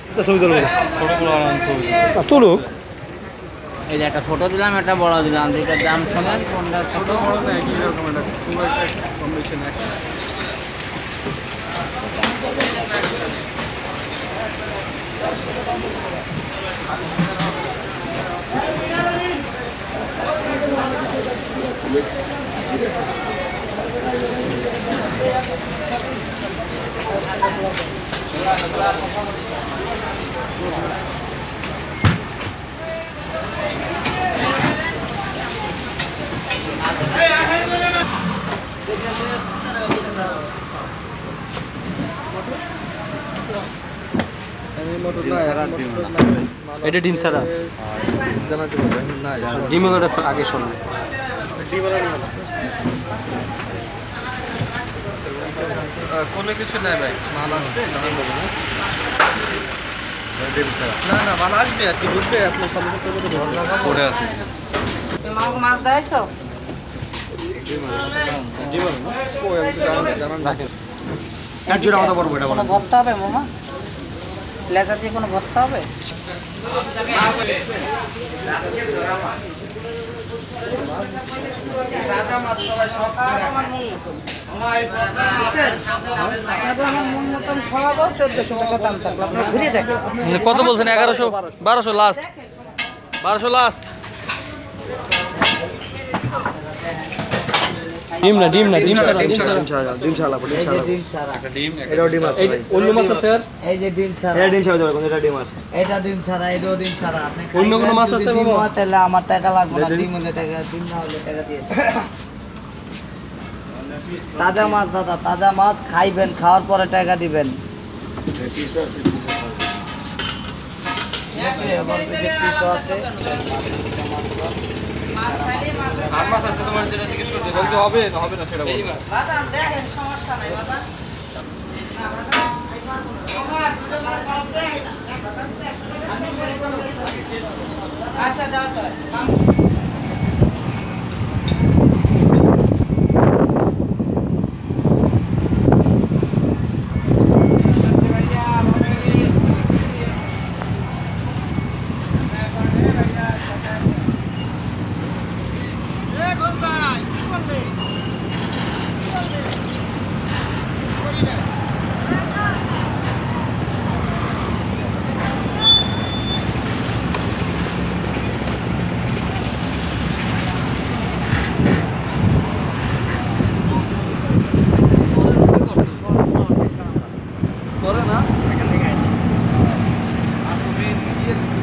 তুলুক। এই যে একটা ছোট দিলাম, একটা বড় দিলাম, দুইটার দাম শোনেন, কোনটা ছোট একই রকম এটা খুব একটা কম্বিনেশন একটা এটা ডিম ছাড়া জানাতে পারবেন না ডিম আগে শোনো কোনো কিছু নাই ভাই, মাল আসবে না না মাল আসবে আর কি, বুঝবে আপনার সমস্যা পড়ে আছে মাছ দেয়ছো? এক জোড়া কথা বলবো এটা কোনো ভর্তা হবে মামা? লেজা দিয়ে কোনো ভর্তা হবে? কত বলছেন? 1100 1200 লাস্ট, 1200 লাস্ট। ডিম না ডিম ছাড়া একটা ডিম এটাও ডিম আছে ভাই। অন্য মাছ আছে স্যার? এই যে ডিম ছাড়া, এটা ডিম ছাড়া দেবেন, এটা ডিম আছে। এটা ডিম ছাড়া, এটাও ডিম ছাড়া। আপনি অন্য কোনো মাছ আছে ডিম বাবা? হয় তাহলে আমার টাকা লাগবে না, ডিম হলে টাকা, ডিম না হলে টাকা দিয়ে তাজা মাছ দাদা, তাজা মাছ খাইবেন, খাওয়ার পরে টাকা দিবেন। ঠিক আছে, আবার এই যে পিসও আছে। আর মাছ আছে তোমার যেটা জিজ্ঞেস করতে হবে না হবে না সেটা বলবো। বাজান দেখেন, সমস্যা নাই বাজান। আচ্ছা দাও তো। সরে না এখান থেকে আর তুমি ইয়ে